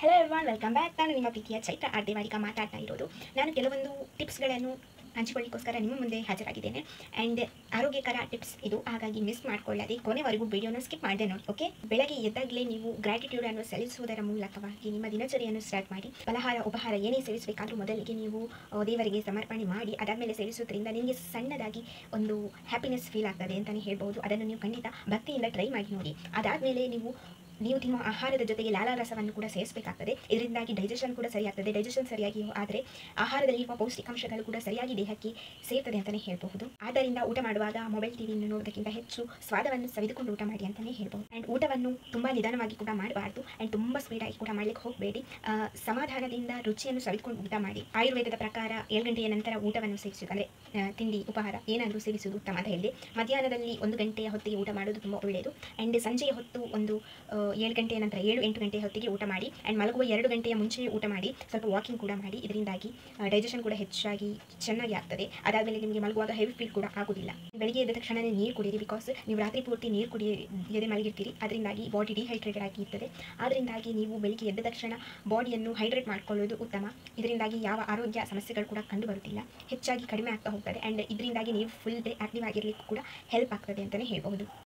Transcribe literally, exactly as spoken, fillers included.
Hello everyone, welcome back. ನಾನು ನಿಮ್ಮ ಪ್ರೀತಿಯ ಚೈತ್ರ ಆರ್ದೇವಾಡಿಕ ಮಾತಾಡ್ತಾ ಇರೋದು. ನಾನು ಕೆಲವೊಂದು ಟಿಪ್ಸ್ಗಳನ್ನು ಹಂಚಿಕೊಳ್ಳಿಕ್ಕೋಸ್ಕರ ನಿಮ್ಮ ಮುಂದೆ ಹಾಜರಾಗಿದ್ದೇನೆ. ಆ್ಯಂಡ್ ಆರೋಗ್ಯಕರ ಟಿಪ್ಸ್ ಇದು, ಹಾಗಾಗಿ ಮಿಸ್ ಮಾಡ್ಕೊಳ್ಳದೆ ಕೊನೆವರೆಗೂ ವಿಡಿಯೋನ ಸ್ಕಿಪ್ ಮಾಡಿದೆ ನೋಡಿ. ಓಕೆ, ಬೆಳಗ್ಗೆ ಎದ್ದಾಗಲೇ ನೀವು ಗ್ರ್ಯಾಟಿಟ್ಯೂಡ್ ಅನ್ನು ಸಲ್ಲಿಸುವುದರ ಮೂಲಕವಾಗಿ ನಿಮ್ಮ ದಿನಚರಿಯನ್ನು ಸ್ಟಾರ್ಟ್ ಮಾಡಿ. ಫಲಹಾರ ಉಪಹಾರ ಏನೇ ಸೇವಿಸಬೇಕಾದ್ರೂ ಮೊದಲಿಗೆ ನೀವು ದೇವರಿಗೆ ಸಮರ್ಪಣೆ ಮಾಡಿ ಅದಾದಮೇಲೆ ಸೇವಿಸೋದ್ರಿಂದ ನಿಮಗೆ ಸಣ್ಣದಾಗಿ ಒಂದು ಹ್ಯಾಪಿನೆಸ್ ಫೀಲ್ ಆಗ್ತದೆ ಅಂತಲೇ ಹೇಳ್ಬೋದು. ಅದನ್ನು ನೀವು ಖಂಡಿತ ಭಕ್ತಿಯಿಂದ ಟ್ರೈ ಮಾಡಿ ನೋಡಿ. ಅದಾದಮೇಲೆ ನೀವು ನೀವು ತಿನ್ನುವ ಆಹಾರದ ಜೊತೆಗೆ ಲಾಲಾರಸವನ್ನು ಕೂಡ ಸೇರಿಸಬೇಕಾಗ್ತದೆ. ಇದರಿಂದಾಗಿ ಡೈಜೆಷನ್ ಕೂಡ ಸರಿಯಾಗ್ತದೆ. ಡೈಜೆಷನ್ ಸರಿಯಾಗಿ ಆದರೆ ಆಹಾರದಲ್ಲಿರುವ ಪೌಷ್ಟಿಕಾಂಶಗಳು ಕೂಡ ಸರಿಯಾಗಿ ದೇಹಕ್ಕೆ ಸೇರ್ತದೆ ಅಂತಲೇ ಹೇಳಬಹುದು. ಆದ್ದರಿಂದ ಊಟ ಮಾಡುವಾಗ ಮೊಬೈಲ್ ಟಿವಿಯನ್ನು ನೋಡೋದಕ್ಕಿಂತ ಹೆಚ್ಚು ಸ್ವಾದವನ್ನು ಸವಿದುಕೊಂಡು ಊಟ ಮಾಡಿ ಅಂತಲೇ ಹೇಳ್ಬೋದು. ಆ್ಯಂಡ್ ಊಟವನ್ನು ತುಂಬ ನಿಧಾನವಾಗಿ ಕೂಡ ಮಾಡಬಾರ್ದು ಆ್ಯಂಡ್ ತುಂಬ ಸ್ಪೀಡಾಗಿ ಕೂಡ ಮಾಡಲಿಕ್ಕೆ ಹೋಗಬೇಡಿ. ಸಮಾಧಾನದಿಂದ ರುಚಿಯನ್ನು ಸವಿದುಕೊಂಡು ಊಟ ಮಾಡಿ. ಆಯುರ್ವೇದದ ಪ್ರಕಾರ ಏಳು ಗಂಟೆಯ ನಂತರ ಊಟವನ್ನು ಸೇವಿಸುವುದು, ಅಂದರೆ ತಿಂಡಿ ಉಪಹಾರ ಏನಾದರೂ ಸೇವಿಸುವುದು ಉತ್ತಮ ಅಂತ ಹೇಳಿದೆ. ಮಧ್ಯಾಹ್ನದಲ್ಲಿ ಒಂದು ಗಂಟೆಯ ಹೊತ್ತಿಗೆ ಊಟ ಮಾಡೋದು ತುಂಬ ಒಳ್ಳೆಯದು. ಆ್ಯಂಡ್ ಸಂಜೆಯ ಹೊತ್ತು ಒಂದು ಏಳು ಗಂಟೆಯ ನಂತರ ಏಳು ಎಂಟು ಗಂಟೆಯ ಹೊತ್ತಿಗೆ ಊಟ ಮಾಡಿ. ಆ್ಯಂಡ್ ಮಲಗುವ ಎರಡು ಗಂಟೆಯ ಮುಂಚೆ ಊಟ ಮಾಡಿ. ಸ್ವಲ್ಪ ವಾಕಿಂಗ್ ಕೂಡ ಮಾಡಿ. ಇದರಿಂದಾಗಿ ಡೈಜೆಷನ್ ಕೂಡ ಹೆಚ್ಚಾಗಿ ಚೆನ್ನಾಗಿ ಆಗ್ತದೆ. ಅದಾದಮೇಲೆ ನಿಮಗೆ ಮಲಗುವಾಗ ಹೆವಿ ಫೀಲ್ ಕೂಡ ಆಗೋದಿಲ್ಲ. ಬೆಳಿಗ್ಗೆ ಎದ್ದ ತಕ್ಷಣವೇ ನೀರು ಕುಡಿಯಿರಿ, ಬಿಕಾಸ್ ನೀವು ರಾತ್ರಿ ಪೂರ್ತಿ ನೀರು ಕುಡಿಯದೆ ಮಲಗಿರ್ತೀರಿ. ಅದರಿಂದಾಗಿ ಬಾಡಿ ಡಿಹೈಡ್ರೇಟೆಡ್ ಆಗಿ ಇರ್ತದೆ. ಅದರಿಂದಾಗಿ ನೀವು ಬೆಳಿಗ್ಗೆ ಎದ್ದ ತಕ್ಷಣ ಬಾಡಿಯನ್ನು ಹೈಡ್ರೇಟ್ ಮಾಡ್ಕೊಳ್ಳೋದು ಉತ್ತಮ. ಇದರಿಂದಾಗಿ ಯಾವ ಆರೋಗ್ಯ ಸಮಸ್ಯೆಗಳು ಕೂಡ ಕಂಡು ಬರುತ್ತಿಲ್ಲ, ಹೆಚ್ಚಾಗಿ ಕಡಿಮೆ ಆಗ್ತಾ ಹೋಗ್ತದೆ. ಆ್ಯಂಡ್ ಇದರಿಂದಾಗಿ ನೀವು ಫುಲ್ ಡೇ ಆಕ್ಟಿವ್ ಆಗಿರಲಿಕ್ಕೂ ಕೂಡ ಹೆಲ್ಪ್ ಆಗ್ತದೆ ಅಂತಲೇ ಹೇಳ್ಬಹುದು.